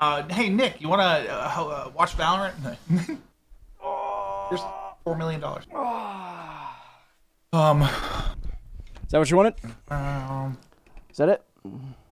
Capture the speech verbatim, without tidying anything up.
Uh, hey Nick, you wanna uh, uh, watch Valorant? Here's four million dollars. Um, Is that what you wanted? um, Is that it?